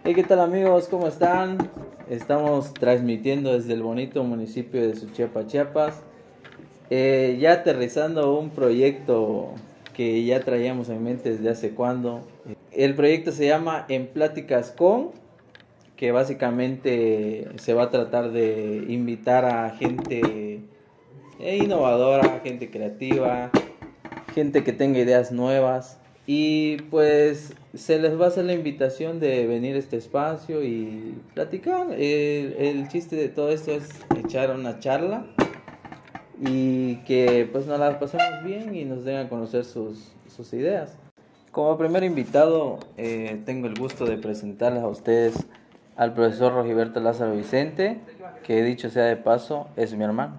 Hey, ¿qué tal amigos? ¿Cómo están? Estamos transmitiendo desde el bonito municipio de Suchiapa, Chiapas. Ya aterrizando un proyecto que ya traíamos en mente desde hace cuando. El proyecto se llama En Pláticas con, que básicamente se va a tratar de invitar a gente innovadora, gente creativa, gente que tenga ideas nuevas. Y pues se les va a hacer la invitación de venir a este espacio y platicar. El chiste de todo esto es echar una charla y que pues nos la pasemos bien y nos den a conocer sus ideas. Como primer invitado tengo el gusto de presentarles a ustedes al profesor Rogiberto Lázaro Vicente, que dicho sea de paso es mi hermano.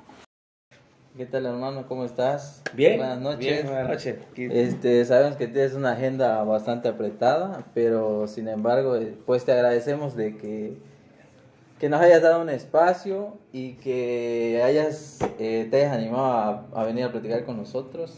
¿Qué tal, hermano? ¿Cómo estás? Bien. Buenas noches. Bien, buenas noches. Sabemos que tienes una agenda bastante apretada, pero sin embargo, pues te agradecemos de que nos hayas dado un espacio y que te hayas animado a venir a platicar con nosotros.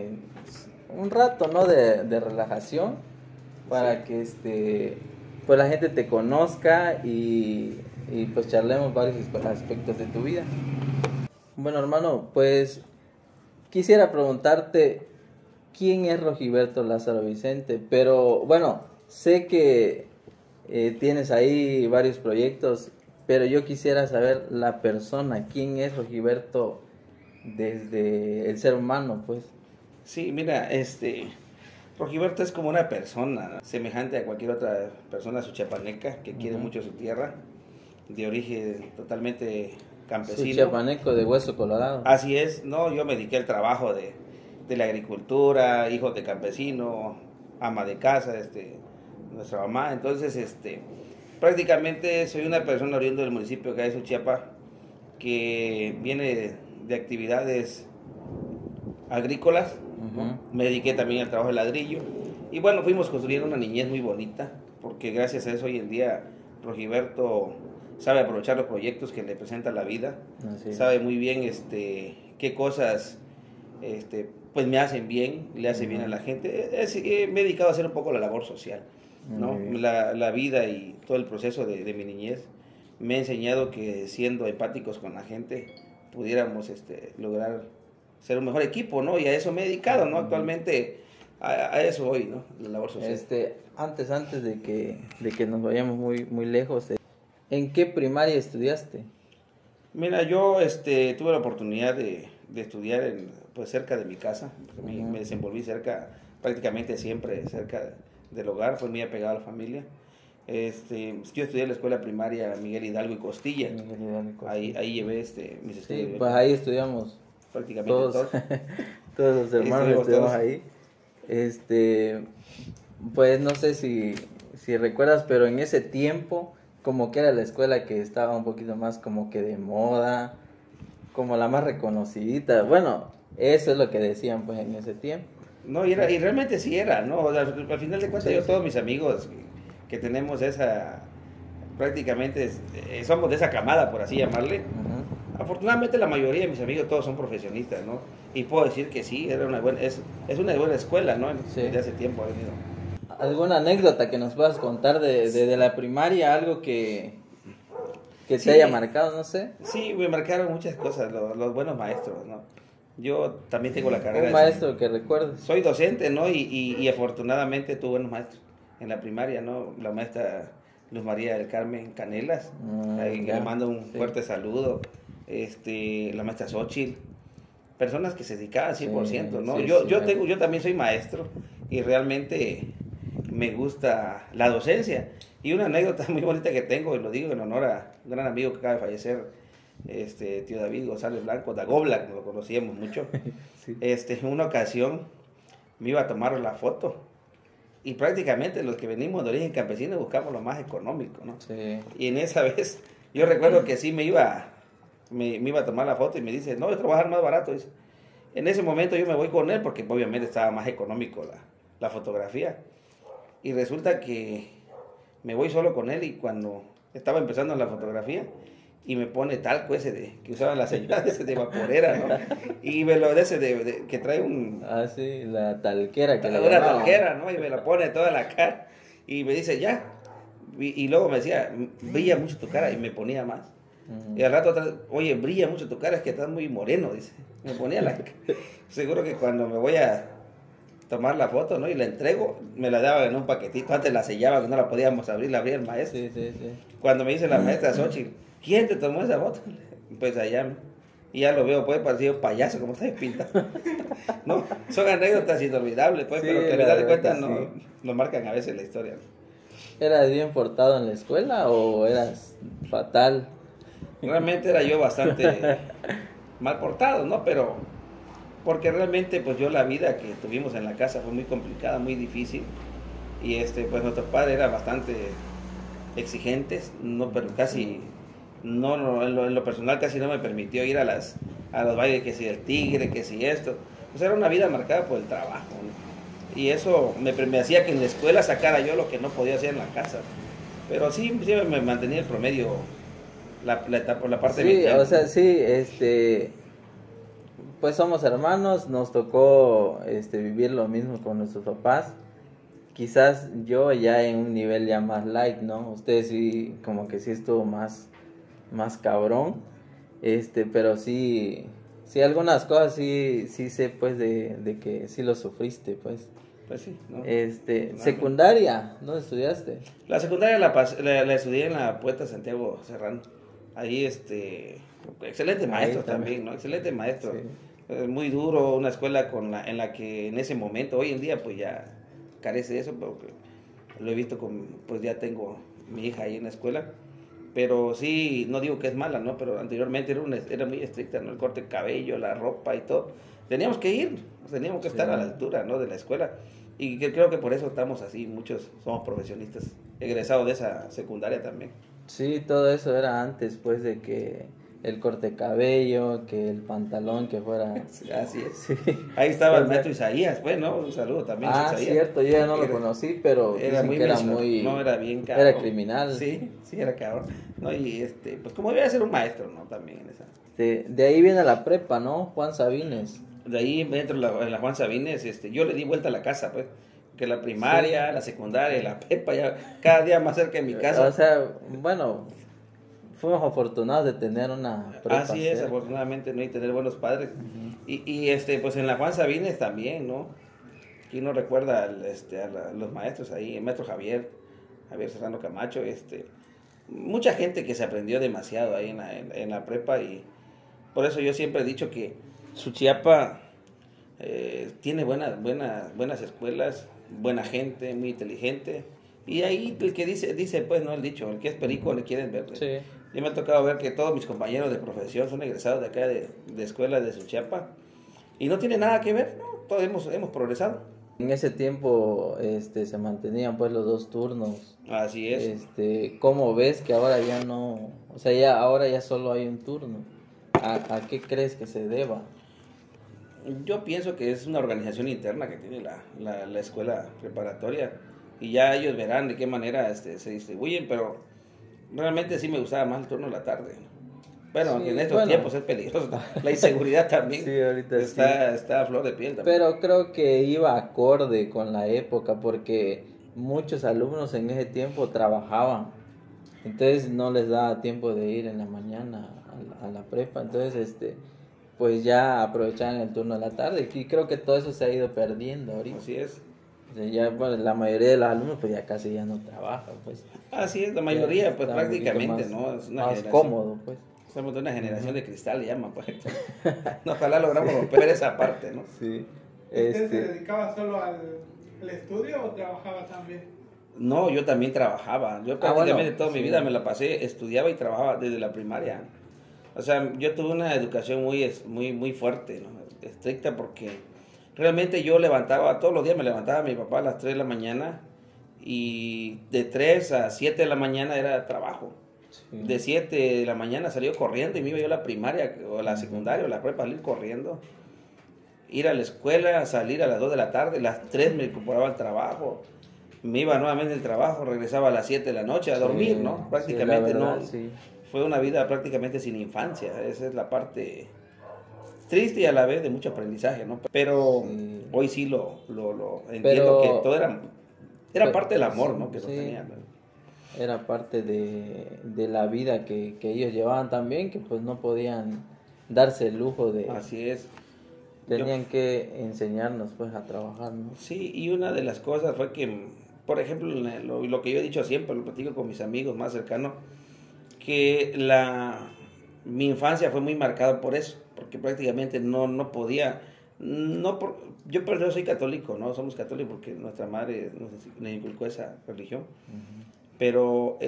Un rato, ¿no? de relajación para que pues la gente te conozca y pues charlemos varios aspectos de tu vida. Bueno, hermano, pues quisiera preguntarte quién es Rogiberto Lázaro Vicente, pero bueno, sé que tienes ahí varios proyectos, pero yo quisiera saber la persona, quién es Rogiberto desde el ser humano, pues. Sí, mira, Rogiberto es como una persona semejante a cualquier otra persona suchiapaneca que quiere mucho su tierra, de origen totalmente campesino. Suchiapaneco de hueso colorado. Así es, no, yo me dediqué al trabajo de la agricultura, hijo de campesino, ama de casa, nuestra mamá. Entonces, prácticamente soy una persona oriunda del municipio que es Suchiapa, que viene de actividades agrícolas. Me dediqué también al trabajo de ladrillo y bueno, fuimos construyendo una niñez muy bonita, porque gracias a eso hoy en día Rogiberto sabe aprovechar los proyectos que le presenta la vida. Sabe muy bien qué cosas pues me hacen bien, le hace bien a la gente. Me he dedicado a hacer un poco la labor social, ¿no? La vida y todo el proceso de mi niñez me ha enseñado que siendo empáticos con la gente pudiéramos lograr ser un mejor equipo, ¿no? Y a eso me he dedicado, ¿no? Actualmente a eso voy, ¿no? La labor social. Antes de que nos vayamos muy lejos, ¿en qué primaria estudiaste? Mira, yo tuve la oportunidad de estudiar pues cerca de mi casa. Me desenvolví prácticamente siempre cerca del hogar, fue muy apegado a la familia. Yo estudié en la escuela primaria Miguel Hidalgo y Costilla. Ahí llevé mis estudios. Sí, pues ahí estudiamos. Prácticamente todos los hermanos estudiamos ahí. Pues no sé si recuerdas, pero en ese tiempo como que era la escuela que estaba un poquito más como que de moda, como la más reconocidita. Bueno, eso es lo que decían pues en ese tiempo. No, y realmente sí era, ¿no? O sea, al final de cuentas todos mis amigos que tenemos prácticamente somos de esa camada, por así llamarle. Afortunadamente la mayoría de mis amigos todos son profesionistas, ¿no? Y puedo decir que sí, es una buena escuela, ¿no? Desde hace tiempo ha venido. ¿Alguna anécdota que nos puedas contar de la primaria? Algo que te haya marcado, no sé. Sí, me marcaron muchas cosas, los buenos maestros, ¿no? Yo también tengo la carrera. ¿Un maestro que recuerdes? Soy docente, ¿no? Y afortunadamente tuve buenos maestros en la primaria, ¿no? La maestra Luz María del Carmen Canelas, que le mando un fuerte saludo. La maestra Xochitl, personas que se dedicaban 100%, ¿no? Yo también soy maestro y realmente me gusta la docencia. Y una anécdota muy bonita que tengo, y lo digo en honor a un gran amigo que acaba de fallecer, tío David González Blanco, Dagobla, lo conocíamos mucho. En una ocasión me iba a tomar la foto y prácticamente los que venimos de origen campesino buscamos lo más económico, ¿no? Sí. Y en esa vez yo recuerdo que sí me iba a tomar la foto y me dice, no, yo trabajar más barato. Dice. En ese momento yo me voy con él porque obviamente estaba más económico la fotografía. Y resulta que me voy solo con él y cuando estaba empezando la fotografía y me pone talco que usaban las señoras de vaporera, ¿no? Y me lo que trae un... Ah, sí, la talquera que le Una llamaban. talquera, ¿no? Y me la pone toda la cara y me dice, ya, Y luego me decía, brilla mucho tu cara, y me ponía más. Y al rato atrás, oye, brilla mucho tu cara, es que estás muy moreno, dice. Me ponía la... Seguro que cuando me voy a tomar la foto, ¿no? Y la entrego, me la daba en un paquetito. Antes la sellaba, que no la podíamos abrir, la abría el maestro. Sí, sí, sí. Cuando me dice la maestra Xochitl, ¿quién te tomó esa foto? Pues allá, y ya lo veo, pues, parecido payaso, como está pintado. No, son anécdotas inolvidables, pues, Sí, pero que a la final de verdad cuentas que no, sí. nos marcan a veces la historia. ¿Eras bien portado en la escuela o eras fatal? Realmente era yo bastante mal portado, ¿no? Pero porque realmente pues yo la vida que tuvimos en la casa fue muy complicada, muy difícil. Y pues nuestros padres eran bastante exigentes, no, pero casi, no, en lo personal casi no me permitió ir a los bailes, que si el tigre, que si esto. Pues era una vida marcada por el trabajo, ¿no? Y eso me hacía que en la escuela sacara yo lo que no podía hacer en la casa. Pero sí, siempre me mantenía el promedio, la parte Sí, mediana. o sea, sí, pues somos hermanos, nos tocó vivir lo mismo con nuestros papás. Quizás yo ya en un nivel ya más light, ¿no? Ustedes sí, como que sí estuvo más cabrón. Pero sí, sí algunas cosas sí sé pues de que sí lo sufriste, pues. Pues sí, ¿no? Secundaria, ¿dónde estudiaste? La secundaria la estudié en la Puerta Santiago Serrano. Ahí, excelente maestro también, ¿no? Excelente maestro. Sí. Muy duro, una escuela en la que en ese momento, hoy en día, pues ya carece de eso, porque lo he visto pues ya tengo mi hija ahí en la escuela. Pero sí, no digo que es mala, ¿no? Pero anteriormente era muy estricta, ¿no? El corte de cabello, la ropa y todo. Teníamos que ir, teníamos que estar a la altura, ¿no? De la escuela. Y creo que por eso estamos así, muchos somos profesionistas, egresados de esa secundaria también. Sí, todo eso era antes, pues, de que el corte de cabello, que el pantalón, que fuera... Así es. Sí. Ahí estaba el maestro Isaías, pues, ¿no? Un saludo también a Isaías. Cierto, yo ya no lo conocí, pero era dicen muy que era muy... No, era bien cabrón. Era criminal. Sí, sí, era cabrón. No, y pues como debía ser un maestro, ¿no? También en esa. De ahí viene la prepa, ¿no? Juan Sabines. De ahí dentro en la Juan Sabines, yo le di vuelta a la casa, pues. Que la primaria, la secundaria, la prepa, ya cada día más cerca de mi casa. O sea, bueno, fuimos afortunados de tener una prepa. Así es, cerca. afortunadamente, ¿no? Y tener buenos padres. Y pues en la Juan Sabines también, ¿no? ¿Quién no recuerda a los maestros ahí? El maestro Javier Serrano Camacho, mucha gente que se aprendió demasiado ahí en la prepa, y por eso yo siempre he dicho que Suchiapa tiene buenas escuelas, buena gente, muy inteligente, y ahí el que dice pues, no el dicho, el que es perico le quieren ver. Sí. Yo me ha tocado ver que todos mis compañeros de profesión son egresados de acá de escuela de Suchiapa, y no tiene nada que ver, ¿no? Todos hemos progresado. En ese tiempo se mantenían pues los 2 turnos. Así es. ¿Cómo ves que ahora ya no, o sea, ahora ya solo hay un turno? ¿A qué crees que se deba? Yo pienso que es una organización interna que tiene la escuela preparatoria, y ya ellos verán de qué manera se distribuyen, pero realmente sí me gustaba más el turno de la tarde. Bueno, Sí, en estos tiempos es peligroso, la inseguridad también Sí, ahorita está a flor de piel también. Pero creo que iba acorde con la época, porque muchos alumnos en ese tiempo trabajaban, entonces no les daba tiempo de ir en la mañana a la prepa, entonces pues ya aprovechaban el turno de la tarde, y creo que todo eso se ha ido perdiendo ahorita. Así es. O sea, ya bueno, la mayoría de los alumnos pues ya casi ya no trabajan, pues. Así es, la mayoría, pues Está un poquito prácticamente, más, ¿no? Es una más generación. cómodo, pues. Somos de una generación de cristal, le llaman, pues. Ojalá logramos romper esa parte, ¿no? Sí. ¿Usted se dedicaba solo al estudio o trabajaba también? No, yo también trabajaba. Yo prácticamente toda mi sí. vida me la pasé, estudiaba y trabajaba desde la primaria. O sea, yo tuve una educación muy fuerte, ¿no? Estricta, porque realmente yo todos los días me levantaba mi papá a las 3 de la mañana, y de 3 a 7 de la mañana era trabajo. Sí. De 7 de la mañana salía corriendo, y me iba yo a la primaria o a la secundaria o la prepa, salir corriendo, ir a la escuela, salir a las 2 de la tarde, las 3 me incorporaba al trabajo, me iba nuevamente al trabajo, regresaba a las 7 de la noche a dormir, ¿no? Prácticamente sí, la verdad, no. Sí. Fue una vida prácticamente sin infancia. Esa es la parte triste y a la vez de mucho aprendizaje, ¿no? Pero Sí. hoy sí lo entiendo, que todo era parte del amor, ¿no? Que sí. lo tenía, ¿no? era parte de la vida que ellos llevaban también, que pues no podían darse el lujo de... Así es. Tenían que enseñarnos pues a trabajar, ¿no? Sí, y una de las cosas fue que, por ejemplo, lo que yo he dicho siempre, lo platico con mis amigos más cercanos, que mi infancia fue muy marcada por eso, porque prácticamente no podía, yo por eso soy católico, ¿no? Somos católicos porque nuestra madre nos inculcó esa religión, pero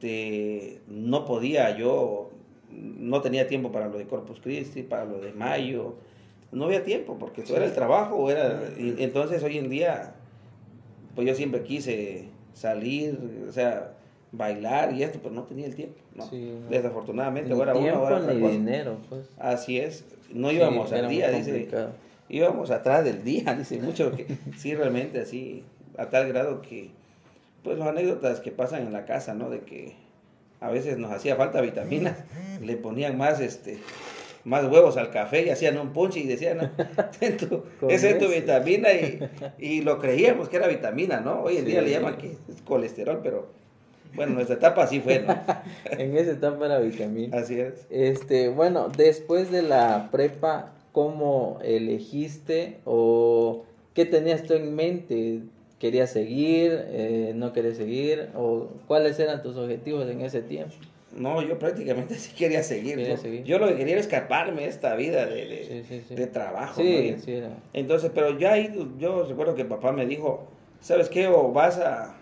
no podía, yo no tenía tiempo para lo de Corpus Christi, para lo de Mayo, no había tiempo, porque eso era el trabajo, y entonces hoy en día, pues yo siempre quise salir, o sea, bailar y esto, pero no tenía el tiempo, ¿no? Sí, no. Desafortunadamente, Ni ahora tiempo ahora otra ni cosa. dinero, pues. Así es, no Sí, íbamos era al muy día, dice, complicado. íbamos atrás del día, dice mucho, que sí, realmente así, a tal grado que, pues las anécdotas que pasan en la casa, ¿no? De que a veces nos hacía falta vitaminas, le ponían más huevos al café y hacían un punch y decían, "No, esa es tu vitamina", y lo creíamos que era vitamina, ¿no? Hoy en día le llaman que es colesterol, pero bueno, nuestra etapa así fue, ¿no? En esa etapa era vitamina. Así es. Bueno, después de la prepa, ¿cómo elegiste o qué tenías tú en mente? ¿Querías seguir? ¿No querías seguir? ¿O cuáles eran tus objetivos en ese tiempo? No, yo prácticamente sí quería seguir, Quería ¿no? seguir. Yo lo que quería era escaparme de esta vida de trabajo, Sí, ¿no? sí era. Entonces, pero ya ahí yo recuerdo que papá me dijo, ¿sabes qué? O vas a,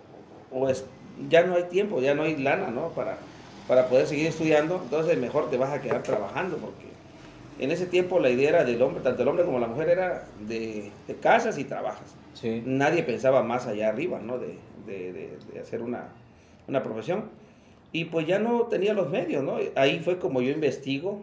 ya no hay tiempo, ya no hay lana, ¿no? Para poder seguir estudiando, entonces mejor te vas a quedar trabajando, porque en ese tiempo la idea era del hombre, tanto el hombre como la mujer era de casas y trabajas. Sí. Nadie pensaba más allá arriba, ¿no? De hacer una profesión. Y pues ya no tenía los medios, ¿no? Ahí fue como yo investigo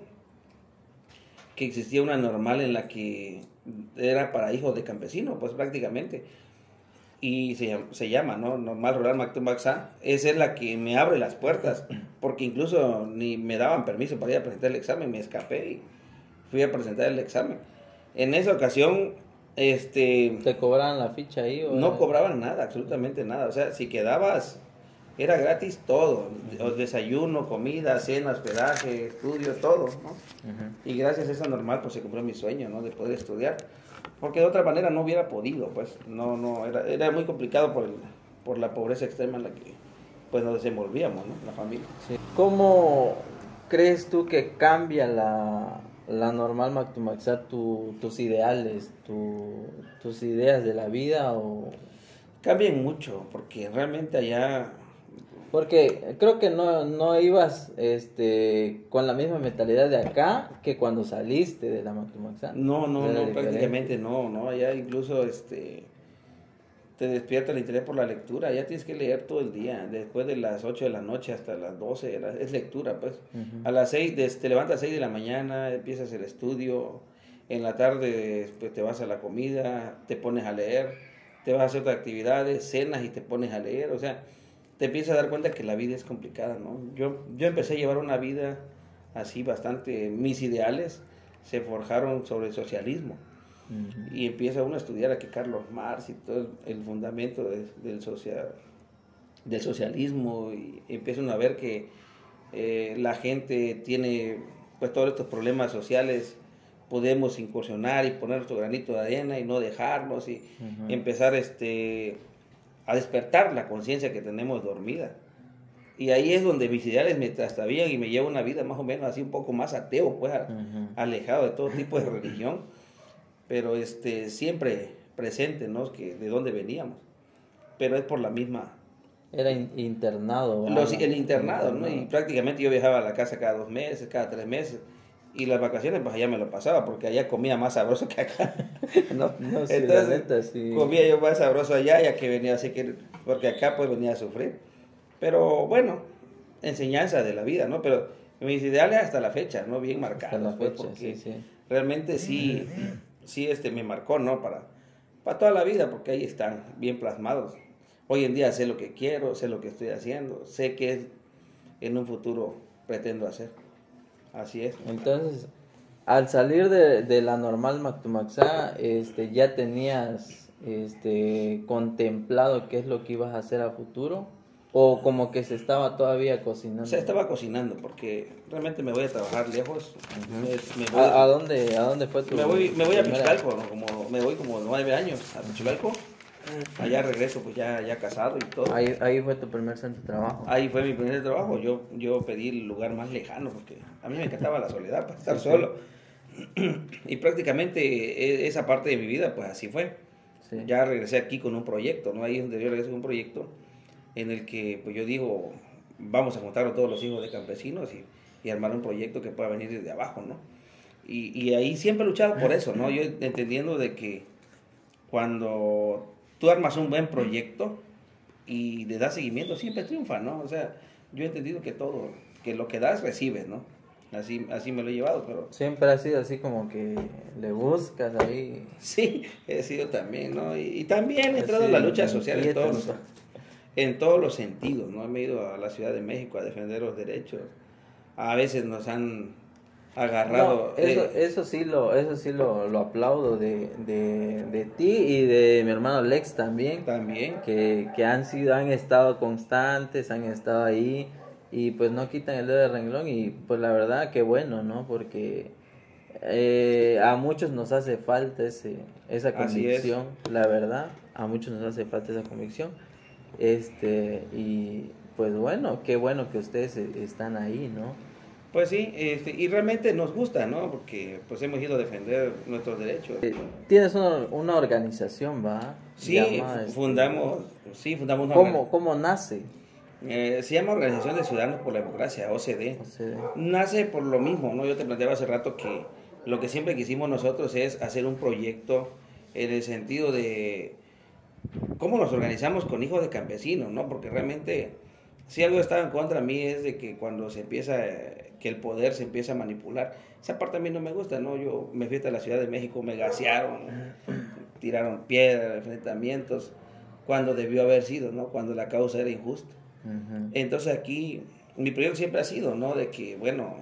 que existía una normal en la que era para hijos de campesinos, pues prácticamente. Y se llama, ¿no? Normal Rural Mactumaxá. Esa es la que me abre las puertas, porque incluso ni me daban permiso para ir a presentar el examen, me escapé y fui a presentar el examen. En esa ocasión, ¿Te cobraban la ficha ahí? ¿O no cobraban nada, absolutamente nada. O sea, si quedabas, era gratis todo, desayuno, comida, cena, hospedaje, estudio, todo, ¿no? Y gracias a esa normal, pues se cumplió mi sueño, ¿no? De poder estudiar, porque de otra manera no hubiera podido, pues, era muy complicado por la pobreza extrema en la que, pues, nos desenvolvíamos, ¿no? La familia. Sí. ¿Cómo crees tú que cambia la normal Mactumaxá tus ideales, tus ideas de la vida? O Cambian mucho, porque realmente allá... porque creo que no ibas con la misma mentalidad de acá que cuando saliste de la Mactumaxá. No, Era diferente. prácticamente no, allá incluso te despierta el interés por la lectura, allá tienes que leer todo el día, después de las 8 de la noche hasta las 12, es lectura, pues. A las 6, te levantas a 6 de la mañana, empiezas el estudio, en la tarde pues, te vas a la comida, te pones a leer, te vas a hacer otras actividades, cenas y te pones a leer, o sea, te empiezas a dar cuenta que la vida es complicada, ¿no? Yo empecé a llevar una vida así bastante, mis ideales se forjaron sobre el socialismo. Y empieza uno a estudiar aquí Carlos Marx y todo el fundamento del socialismo, y empieza uno a ver que la gente tiene pues todos estos problemas sociales, podemos incursionar y poner nuestro granito de arena y no dejarnos y empezar a despertar la conciencia que tenemos dormida. Y ahí es donde mis ideales me trastabillan y me llevo una vida más o menos así un poco más ateo, pues alejado de todo tipo de religión, pero siempre presente, ¿no? Que de dónde veníamos, pero es por la misma... Era internado. El internado, ¿no? Y prácticamente yo viajaba a la casa cada 2 meses, cada 3 meses, y las vacaciones pues allá me lo pasaba, porque allá comía más sabroso que acá, ¿no? No, sí, entonces la neta, sí. comía yo más sabroso allá, ya que venía así que, porque acá pues venía a sufrir, pero bueno, enseñanza de la vida, ¿no? Pero mis ideales hasta la fecha, ¿no? Bien marcados, Hasta la pues, fecha, porque sí. realmente sí me marcó, ¿no? Para toda la vida, porque ahí están bien plasmados. Hoy en día sé lo que quiero, sé lo que estoy haciendo, sé qué en un futuro pretendo hacer. Así es. Entonces, al salir de la normal Mactumaxá, ya tenías contemplado qué es lo que ibas a hacer a futuro. ¿O como que se estaba todavía O cocinando? sea, estaba cocinando porque realmente me voy a trabajar lejos. Me voy, ¿A dónde fue tu me voy a primera- Pichucalco, ¿no? Me voy como 9 años a Pichucalco. Allá regreso pues ya casado y todo. Ahí fue tu primer centro de trabajo. Ahí fue mi primer trabajo. Yo pedí el lugar más lejano porque a mí me encantaba la soledad, para estar Sí, sí. solo. Y prácticamente esa parte de mi vida pues así fue. Sí. Ya regresé aquí con un proyecto, ¿no? Ahí es donde yo regresé con un proyecto en el que pues yo digo, vamos a juntar a todos los hijos de campesinos y armar un proyecto que pueda venir desde abajo, ¿no? Y ahí siempre he luchado por eso, ¿no? Yo entendiendo de que cuando tú armas un buen proyecto y le das seguimiento, siempre triunfa, ¿no? O sea, yo he entendido que todo, que lo que das, recibes, ¿no? Así me lo he llevado, pero Siempre ha sido así como que le buscas ahí. sí, he sido también, ¿no? Y también he entrado así, en la lucha social inquieto, en todos los sentidos, ¿no? Me he ido a la Ciudad de México a defender los derechos. A veces nos han agarrado. No, eso sí lo aplaudo de ti y de mi hermano Lex también. También. Que han estado constantes, han estado ahí y pues no quitan el dedo del renglón y pues la verdad que bueno, ¿no? Porque a muchos nos hace falta esa Así es. convicción, la verdad, a muchos nos hace falta esa convicción. Y pues bueno, qué bueno que ustedes están ahí, ¿no? Pues sí, y realmente nos gusta, ¿no? Porque pues hemos ido a defender nuestros derechos. Tienes una organización, ¿va? Sí, Llama, fundamos una ¿Cómo nace? se llama Organización de Ciudadanos por la Democracia, OCD. O sea, Nace por lo mismo, ¿no? Yo te planteaba hace rato que lo que siempre quisimos nosotros es hacer un proyecto en el sentido de cómo nos organizamos con hijos de campesinos, ¿no? Porque realmente, si algo estaba en contra de mí es de que cuando se empieza, que el poder se empieza a manipular, esa parte a mí no me gusta, ¿no? Yo me fui a la Ciudad de México, me gasearon, tiraron piedras, enfrentamientos, cuando debió haber sido, ¿no? Cuando la causa era injusta. ujú. Entonces aquí, mi proyecto siempre ha sido, ¿no? De que, bueno,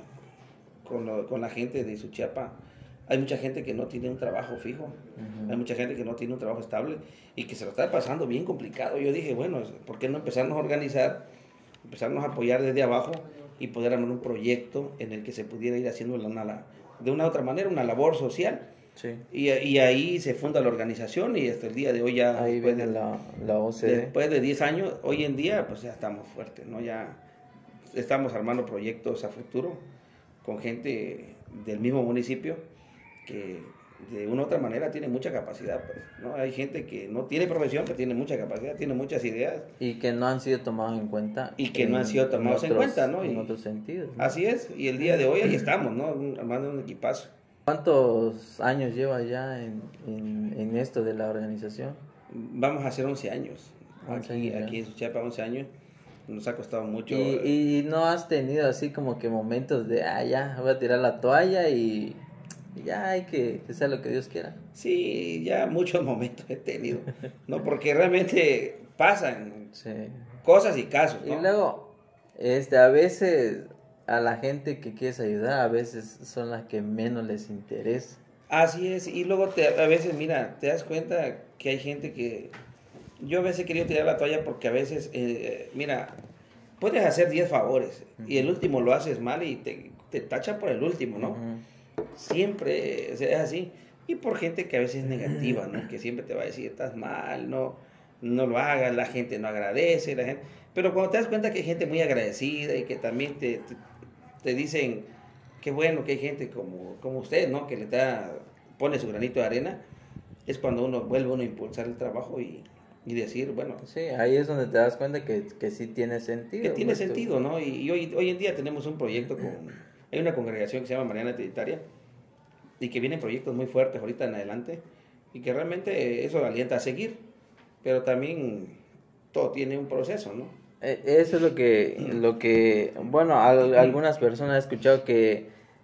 con la gente de Suchiapa, hay mucha gente que no tiene un trabajo fijo, Ujú. hay mucha gente que no tiene un trabajo estable y que se lo está pasando bien complicado. Yo dije, bueno, ¿por qué no empezarnos a organizar, empezarnos a apoyar desde abajo y poder armar un proyecto en el que se pudiera ir haciendo de una u otra manera una labor social? Sí. Y ahí se funda la organización y hasta el día de hoy ya, Ahí después viene de, la OCDE. después de 10 años, hoy en día pues ya estamos fuertes, ¿no? Ya estamos armando proyectos a futuro con gente del mismo municipio que de una u otra manera tiene mucha capacidad, pues, ¿no? Hay gente que no tiene profesión, pero tiene mucha capacidad, tiene muchas ideas. Y que no han sido tomados en cuenta. Y que no han sido tomados en cuenta, ¿no? En Y otros sentidos, ¿no? así es, y el día de hoy ahí estamos, ¿no? Armando un equipazo. ¿Cuántos años llevas ya en esto de la organización? Vamos a hacer 11 años. 11 Aquí, años ya. aquí en Suchiapa, 11 años. Nos ha costado mucho. Y no has tenido así como que momentos de, ya, voy a tirar la toalla y ya hay que sea lo que Dios quiera. Sí, ya muchos momentos he tenido, ¿no? Porque realmente pasan Sí. cosas y casos, Y ¿no? luego, a veces a la gente que quieres ayudar, a veces son las que menos les interesa. Así es, y luego a veces, mira, te das cuenta que hay gente que... Yo a veces he querido tirar la toalla porque a veces, mira, puedes hacer 10 favores y el último lo haces mal y te tachan por el último, ¿no? Ujú. Siempre es así. Y por gente que a veces es negativa, ¿no? Que siempre te va a decir, estás mal, no lo hagas, la gente no agradece, la gente... Pero cuando te das cuenta que hay gente muy agradecida y que también te dicen, qué bueno que hay gente como usted, ¿no? Que pone su granito de arena, es cuando vuelve uno a impulsar el trabajo y decir, bueno, Sí, ahí es donde te das cuenta que sí tiene sentido. que tiene pues, sentido, ¿no? Y hoy en día tenemos un proyecto hay una congregación que se llama Mariana Trinitaria y que vienen proyectos muy fuertes ahorita en adelante y que realmente eso alienta a seguir, pero también todo tiene un proceso, ¿no? Eso es lo que bueno, algunas personas he escuchado que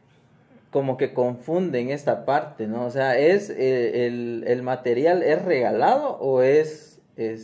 como que confunden esta parte, ¿no? O sea, ¿es el material es regalado o es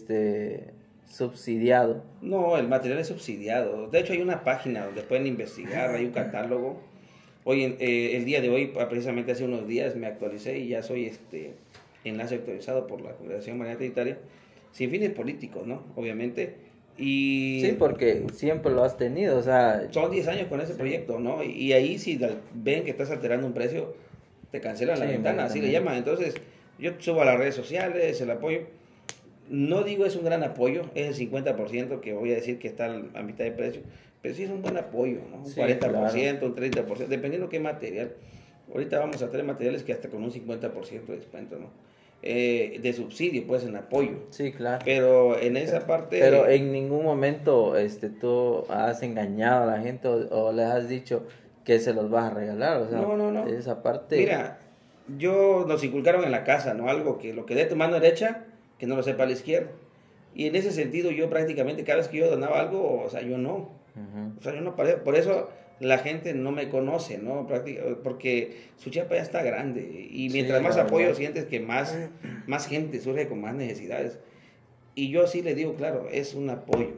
subsidiado? No, el material es subsidiado. De hecho, hay una página donde pueden investigar, hay un catálogo. El día de hoy, precisamente hace unos días, me actualicé y ya soy enlace autorizado por la Congregación Mariana Trinitaria, sin fines políticos, ¿no? Obviamente, Y Sí, porque siempre lo has tenido, o sea, son 10 años con ese proyecto, ¿no? Y ahí si ven que estás alterando un precio, te cancelan la Sí, ventana, así le inmediatamente. llaman. Entonces, yo subo a las redes sociales, el apoyo. No digo es un gran apoyo, es el 50% que voy a decir que está a mitad de precio, pero sí es un buen apoyo, ¿no? Un Sí, 40%, un 30%, dependiendo qué material. Ahorita vamos a tener materiales que hasta con un 50% de descuento, ¿no? De subsidio, pues en apoyo. sí, claro. Pero en esa parte... Pero en ningún momento tú has engañado a la gente o les has dicho que se los vas a regalar, o sea, No. esa parte. Mira, nos inculcaron en la casa, ¿no? Algo que lo que dé tu mano derecha, que no lo sepa la izquierda. Y en ese sentido yo prácticamente cada vez que yo donaba algo, o sea, yo no. Ujú. O sea, yo no por eso la gente no me conoce, ¿no? Porque Suchiapa ya está grande y Sí, mientras más la apoyo verdad. sientes que más gente surge con más necesidades. Y yo sí le digo, claro, es un apoyo.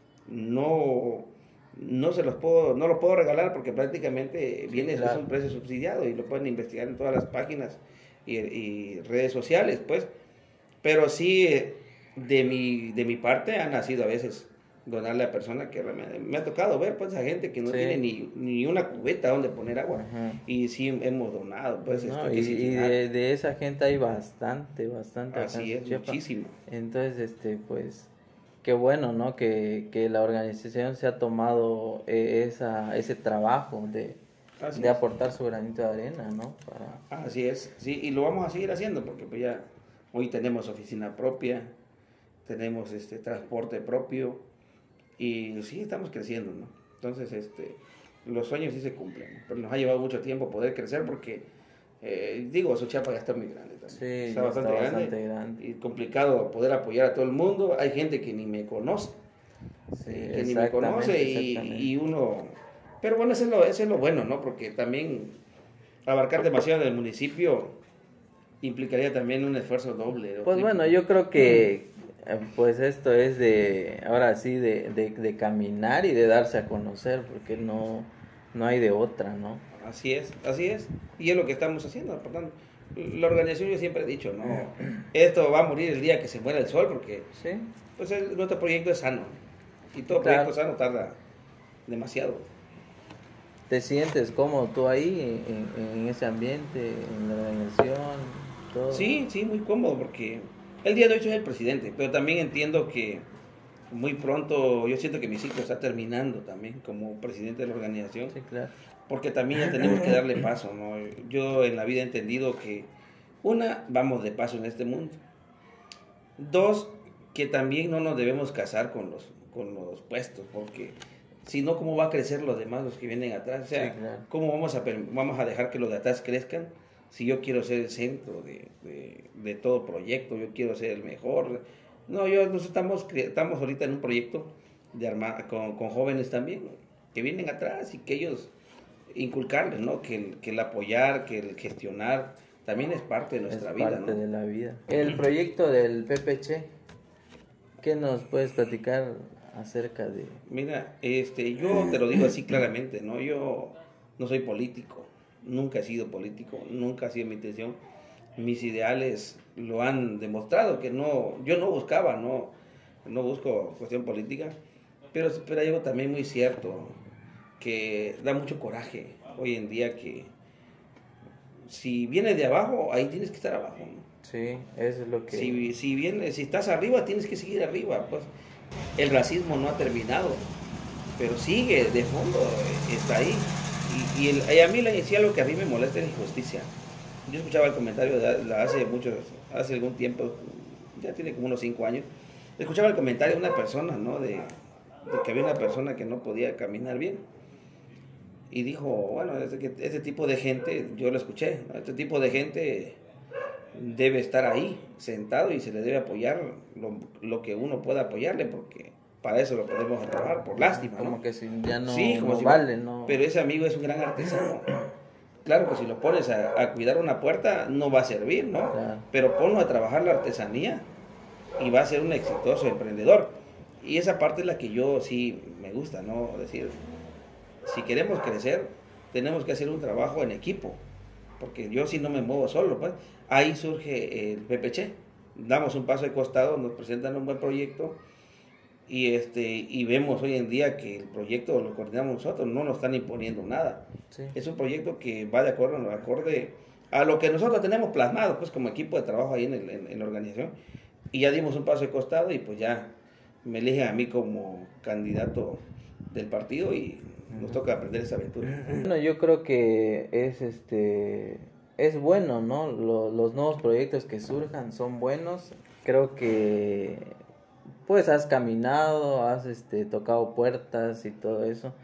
No lo puedo regalar porque prácticamente viene claro. es un precio subsidiado y lo pueden investigar en todas las páginas y redes sociales, pues. Pero sí, de mi parte ha nacido a veces donarle a personas que realmente me ha tocado ver, pues, a gente que no Sí. tiene ni una cubeta donde poner agua. Ujú. Y sí hemos donado, pues, No, que sí tiene de esa gente hay bastante acá en así es, Suchiapa. muchísimo. Entonces, pues, qué bueno, ¿no? Que la organización se ha tomado ese trabajo Así de es. aportar su granito de arena, ¿no? Así es, sí, y lo vamos a seguir haciendo porque pues ya hoy tenemos oficina propia, tenemos transporte propio y sí estamos creciendo, ¿no? Entonces, los sueños sí se cumplen, pero nos ha llevado mucho tiempo poder crecer porque, digo, Suchiapa ya está muy grande también, Sí, está ya bastante está grande, bastante grande. y complicado poder apoyar a todo el mundo, hay gente que ni me conoce, Sí, que ni me conoce exactamente. y uno, pero bueno, eso es lo bueno, ¿no? Porque también abarcar demasiado del municipio implicaría también un esfuerzo doble. O Pues triple. bueno, yo creo que pues esto es ahora sí, de caminar y de darse a conocer, porque no hay de otra, ¿no? Así es, así es. Y es lo que estamos haciendo. Por tanto, la organización yo siempre he dicho, no, esto va a morir el día que se muera el sol, porque Sí, pues nuestro proyecto es sano. Y todo claro. proyecto sano tarda demasiado. ¿Te sientes cómodo tú ahí en ese ambiente, en la organización, todo? Sí, sí, muy cómodo, porque el día de hoy soy el presidente, pero también entiendo que muy pronto yo siento que mi ciclo está terminando también como presidente de la organización. Sí, claro. Porque también ya tenemos que darle paso, ¿no? Yo en la vida he entendido que, una, vamos de paso en este mundo. Dos, que también no nos debemos casar con los puestos, porque si no, ¿cómo va a crecer los demás, los que vienen atrás? O sea, Sí, claro. ¿cómo vamos a dejar que los de atrás crezcan si yo quiero ser el centro de todo proyecto, yo quiero ser el mejor? No, nosotros estamos ahorita en un proyecto con jóvenes también, que vienen atrás y que ellos inculcarles, ¿no? Que el apoyar, que el gestionar, también es parte de nuestra vida, parte ¿no? de la vida. El proyecto del PPC, ¿qué nos puedes platicar acerca de...? Mira, yo te lo digo así claramente, ¿no? Yo no soy político, nunca he sido político, nunca ha sido mi intención. Mis ideales lo han demostrado, que yo no buscaba, no busco cuestión política, pero hay algo también muy cierto, que da mucho coraje hoy en día que si vienes de abajo, ahí tienes que estar abajo, ¿no? Sí, eso es lo que... Si estás arriba, tienes que seguir arriba, pues. El racismo no ha terminado, pero sigue de fondo, está ahí. Y a mí sí algo que a mí me molesta es la injusticia. Yo escuchaba el comentario hace algún tiempo, ya tiene como unos 5 años, escuchaba el comentario de una persona, ¿no? De que había una persona que no podía caminar bien. Y dijo, bueno, este tipo de gente, yo lo escuché, ¿no? Este tipo de gente debe estar ahí, sentado, y se le debe apoyar lo que uno pueda apoyarle, porque para eso lo podemos trabajar, por lástima, ¿no? Como que si ya no, Sí, como no si vale, ¿no? Pero ese amigo es un gran artesano. Claro que si lo pones a cuidar una puerta, no va a servir, ¿no? Claro. Pero ponlo a trabajar la artesanía y va a ser un exitoso emprendedor. Y esa parte es la que yo sí me gusta, ¿no? Decir, si queremos crecer, tenemos que hacer un trabajo en equipo, porque yo si no me muevo solo, pues ahí surge el PPC. Damos un paso de costado, nos presentan un buen proyecto y vemos hoy en día que el proyecto lo coordinamos nosotros, no nos están imponiendo nada. Sí. Es un proyecto que va de acuerdo, acorde a lo que nosotros tenemos plasmado, pues como equipo de trabajo ahí en la organización, y ya dimos un paso de costado y pues ya me eligen a mí como candidato del partido y nos toca aprender esa aventura. Bueno, yo creo que es bueno, ¿no? Los nuevos proyectos que surjan son buenos. Creo que pues has caminado, has tocado puertas y todo eso.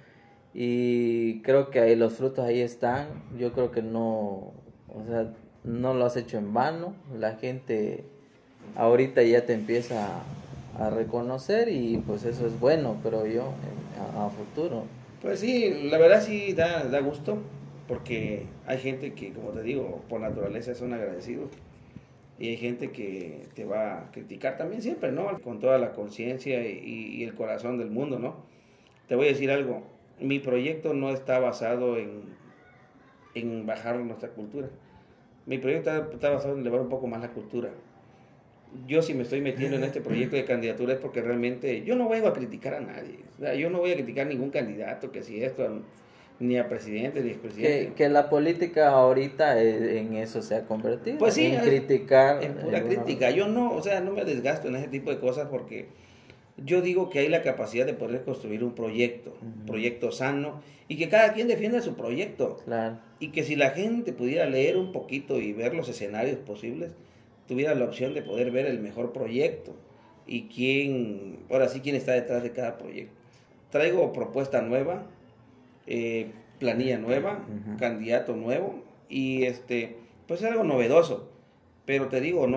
Y creo que ahí los frutos ahí están. Yo creo que no, o sea, no lo has hecho en vano. La gente ahorita ya te empieza a reconocer y pues eso es bueno, pero yo a futuro. Pues sí, la verdad sí da gusto, porque hay gente que, como te digo, por naturaleza son agradecidos. Y hay gente que te va a criticar también siempre, ¿no? Con toda la conciencia y el corazón del mundo, ¿no? Te voy a decir algo, mi proyecto no está basado en bajar nuestra cultura. Mi proyecto está basado en elevar un poco más la cultura. Yo si me estoy metiendo en este proyecto de candidatura es porque realmente yo no vengo a criticar a nadie. O sea, yo no voy a criticar a ningún candidato, que si esto, ni a presidente, ni expresidente. Que la política ahorita en eso se ha convertido. Pues sí, en criticar. en pura crítica. Yo no, o sea, no me desgasto en ese tipo de cosas porque yo digo que hay la capacidad de poder construir un proyecto sano, y que cada quien defienda su proyecto. Claro. Y que si la gente pudiera leer un poquito y ver los escenarios posibles, tuviera la opción de poder ver el mejor proyecto y ahora sí, quién está detrás de cada proyecto. Traigo propuesta nueva, planilla nueva, candidato nuevo, y pues es algo novedoso, pero te digo,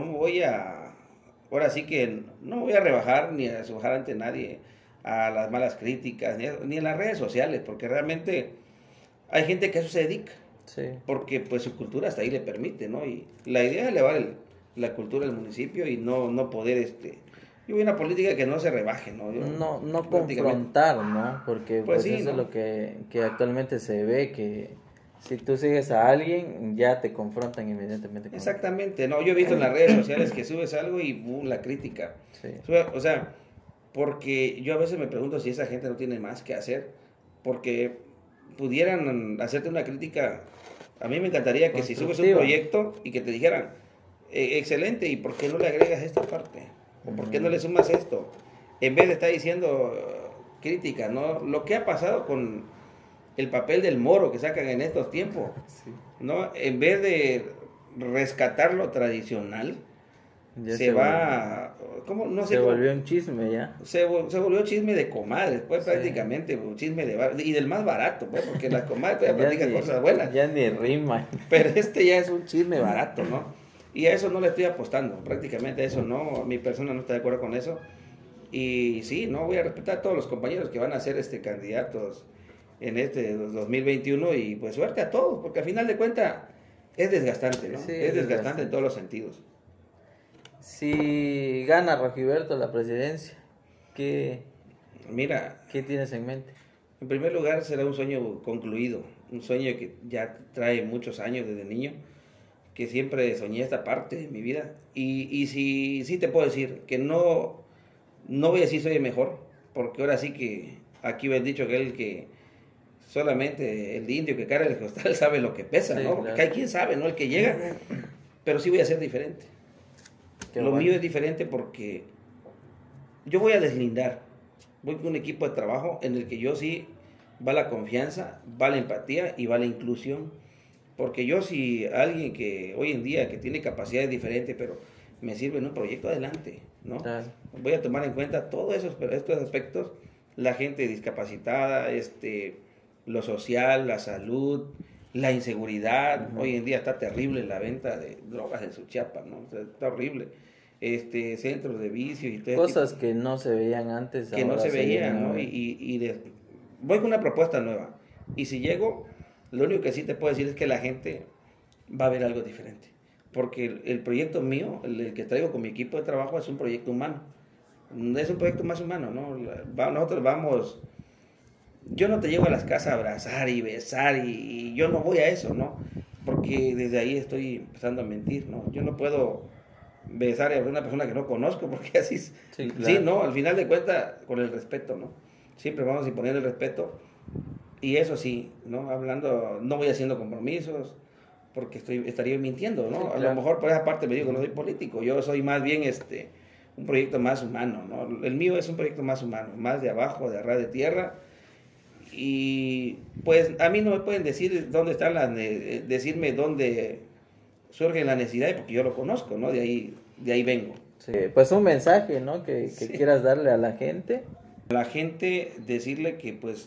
ahora sí que no me voy a rebajar ni a subajar ante nadie a las malas críticas, ni en las redes sociales, porque realmente hay gente que a eso se dedica, Sí. porque pues su cultura hasta ahí le permite, ¿no? Y la idea es elevar la cultura del municipio y no poder, yo voy a una política que no se rebaje, ¿no? No confrontar, ¿no? Porque Pues pues sí, eso ¿no? es lo que actualmente se ve, que si tú sigues a alguien, ya te confrontan inmediatamente. Exactamente, no, yo he visto en las redes sociales que subes algo y la crítica. Sí. O sea, porque yo a veces me pregunto si esa gente no tiene más que hacer, porque pudieran hacerte una crítica. A mí me encantaría que si subes un Constructiva. proyecto y que te dijeran, excelente, ¿y por qué no le agregas esta parte? ¿O por qué no le sumas esto? En vez de estar diciendo crítica, ¿no? Lo que ha pasado con el papel del moro que sacan en estos tiempos, Sí. ¿no? En vez de rescatar lo tradicional, Ya se va, ¿cómo? No sé se cómo. volvió un chisme ya. Se volvió chisme de comadres, pues Sí. prácticamente, un chisme y del más barato, pues, porque las comadres todavía Ya platican ni- cosas buenas, Ya ni rima. pero ya es un chisme barato, ¿no? Y a eso no le estoy apostando, prácticamente a eso no, mi persona no está de acuerdo con eso. Y sí, no, voy a respetar a todos los compañeros que van a ser candidatos en 2021, y pues suerte a todos, porque al final de cuentas es desgastante, ¿no? Sí, es es desgastante en todos los sentidos. Si gana Rojiberto la presidencia, ¿qué Mira, tienes en mente? en primer lugar será un sueño concluido, un sueño que ya trae muchos años desde niño, que siempre soñé esta parte de mi vida, y sí te puedo decir que no voy a decir soy el mejor, porque ahora sí que aquí me han dicho que solamente el indio que carga el costal sabe lo que pesa, Sí, ¿no? Porque claro. hay quien sabe, ¿no? El que llega, pero sí voy a ser diferente. Qué Lo bueno. mío es diferente porque yo voy a deslindar, voy con un equipo de trabajo en el que yo sí va la confianza, va la empatía y va la inclusión. Porque yo, si alguien que hoy en día que tiene capacidades diferentes, pero me sirve en un proyecto, adelante, ¿no? Claro. Voy a tomar en cuenta todos estos aspectos, la gente discapacitada, lo social, la salud, la inseguridad. Hoy en día está terrible la venta de drogas en Suchiapa, ¿no? O sea, está horrible. Centros de vicios y todo ese Cosas que no se veían antes. que no ahora se ven veían, ¿no? ahora. Voy con una propuesta nueva. Y si llego, lo único que sí te puedo decir es que la gente va a ver algo diferente. Porque el proyecto mío, el que traigo con mi equipo de trabajo, es un proyecto humano. Es un proyecto más humano, ¿no? Nosotros vamos... Yo no te llevo a las casas a abrazar y besar, y yo no voy a eso, ¿no? Porque desde ahí estoy empezando a mentir, ¿no? Yo no puedo besar a una persona que no conozco, porque así es. Sí, claro. Sí, no, al final de cuentas, con el respeto, ¿no? Siempre vamos a imponer el respeto. Y eso sí, ¿no? Hablando, no voy haciendo compromisos, porque estaría mintiendo, ¿no? Sí, A claro. lo mejor por esa parte me digo que no soy político, yo soy más bien un proyecto más humano, ¿no? El mío es un proyecto más humano, más de abajo, de ras de tierra. Y pues a mí no me pueden decir dónde están decirme dónde surgen las necesidades, porque yo lo conozco, ¿no? De ahí vengo. Sí, pues un mensaje, ¿no? Que Sí. quieras darle a la gente. A la gente decirle que pues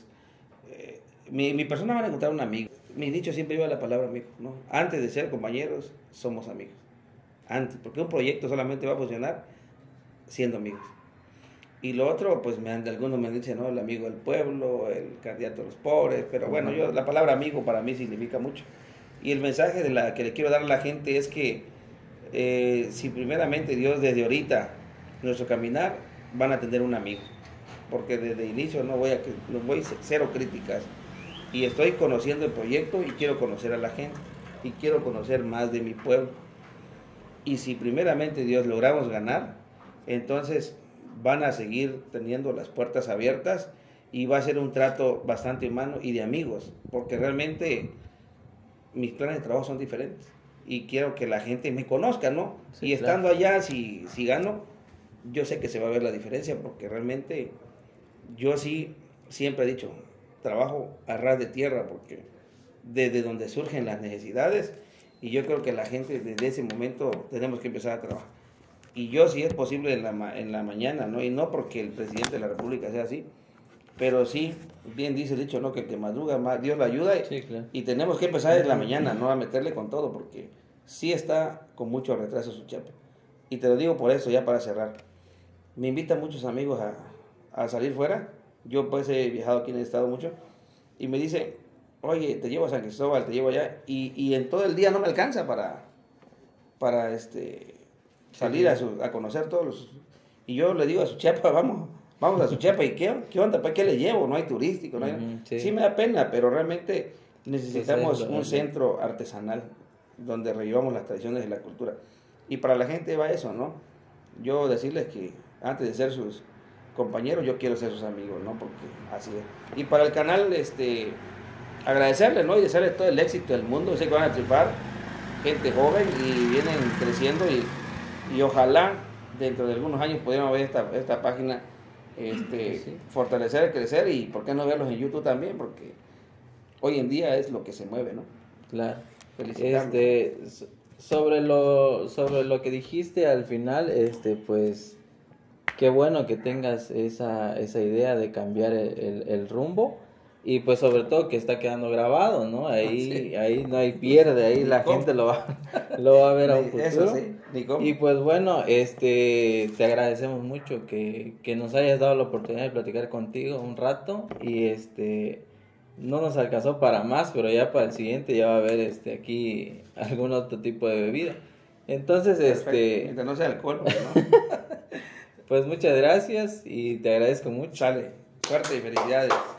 mi persona van a encontrar un amigo. Mi dicho siempre lleva la palabra amigo, ¿no? Antes de ser compañeros, somos amigos. Antes, porque un proyecto solamente va a funcionar siendo amigos. Y lo otro, pues algunos me dicen, ¿no? El amigo del pueblo, el candidato de los pobres, pero bueno, la palabra amigo para mí significa mucho. Y el mensaje que le quiero dar a la gente es que si primeramente Dios desde ahorita, nuestro caminar, van a tener un amigo. Porque desde el inicio no voy cero críticas. Y estoy conociendo el proyecto y quiero conocer a la gente. Y quiero conocer más de mi pueblo. Y si primeramente Dios logramos ganar, entonces van a seguir teniendo las puertas abiertas y va a ser un trato bastante humano y de amigos, porque realmente mis planes de trabajo son diferentes y quiero que la gente me conozca, ¿no? Sí, Y estando allá, si gano, yo sé que se va a ver la diferencia, porque realmente yo sí siempre he dicho, trabajo a ras de tierra, porque desde donde surgen las necesidades, y yo creo que la gente desde ese momento tenemos que empezar a trabajar. Y yo, si es posible, en la mañana, ¿no? Y no porque el presidente de la República sea así, pero sí, bien dice el dicho, ¿no? Que el que madruga más, Dios lo ayuda. Sí, claro. Y tenemos que empezar en la mañana, ¿no? A meterle con todo, porque sí está con mucho retraso Suchiapa. Y te lo digo por eso, ya para cerrar. Me invitan muchos amigos a salir fuera. Yo pues he viajado aquí en el estado mucho. Y me dicen, oye, te llevo a San Cristóbal, te llevo allá. Y en todo el día no me alcanza para salir a conocer todos los... Y yo le digo a Suchiapa, vamos a Suchiapa, ¿y qué onda? ¿Para qué le llevo? No hay turístico, no hay... Sí me da pena, pero realmente necesitamos un centro artesanal donde revivamos las tradiciones de la cultura. Y para la gente va eso, ¿no? Yo decirles que antes de ser sus compañeros, yo quiero ser sus amigos, ¿no? Porque así es. Y para el canal, agradecerles, ¿no? Y desearles todo el éxito del mundo. Sé que van a triunfar, gente joven, y vienen creciendo, y ojalá dentro de algunos años pudiéramos ver esta página Sí. fortalecer, crecer, y por qué no verlos en YouTube también, porque hoy en día es lo que se mueve, ¿no? Claro. Felicitarlos. Sobre lo que dijiste al final, pues qué bueno que tengas esa idea de cambiar el rumbo, y pues sobre todo que está quedando grabado, ¿no? Ahí no hay pierde, ahí la gente lo va a ver a un futuro. Eso sí, ni cómo. Y pues bueno, te agradecemos mucho que nos hayas dado la oportunidad de platicar contigo un rato, y no nos alcanzó para más, pero ya para el siguiente ya va a haber aquí algún otro tipo de bebida. Entonces, Mientras no sea alcohol, ¿no? pues muchas gracias y te agradezco mucho. Sale, suerte y felicidades.